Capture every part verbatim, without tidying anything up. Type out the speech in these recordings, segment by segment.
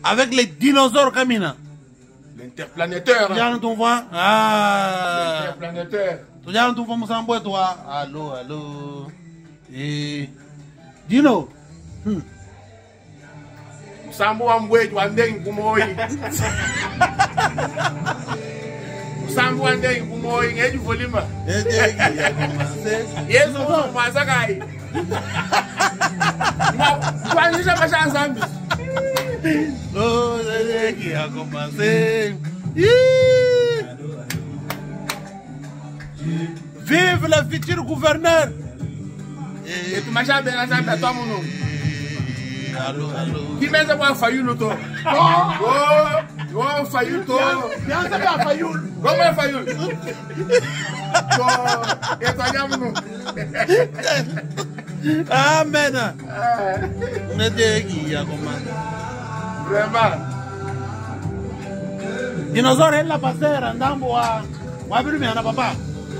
Avec les dinosaures Kamina. L'interplanétaire. Tu as ton voix? Ah. L'interplanétaire. Tu as ton voix, Moussambo, toi? Allô, allô. Et. Dino. Hmm. Sambo Ambwe, tu as ndeng kumoi. Sambo ndeng kumoi, ngeju volima. Yesu kwa masakai. Kwa nisha masha zambi. Oh, c'est qui a commencé. Vive le futur gouverneur. Et tu m'as jamais entendu à toi, mon nom. Allô, allô. Qui m'a dit que failli le tour? Oh, oh, failli le tour. Bien, ça va, failli. Comment failli? Et toi, y'a mon nom. Amen. C'est qui a commencé. Vraiment. Dinosaure, elle l'a passé, Randambo, à papa.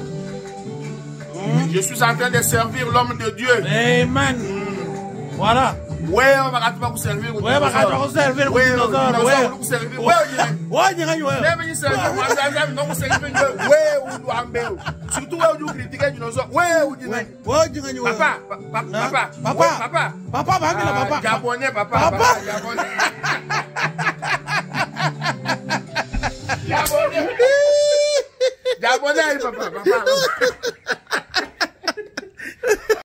Je suis en train de servir l'homme de Dieu. Amen. Voilà. Ouais, on va pas vous servir. Ouais, on va vous servir. Ouais, on va vous servir. Ouais, ouais, ouais. Même si c'est un non, c'est un ouais, ou doit embellir. Surtout, où vous critiquez dinosaure. Ouais, ou dit papa, papa, papa, papa, papa, papa, papa, japonais, papa, papa, japonais. Japonais. Japonais, papa, papa.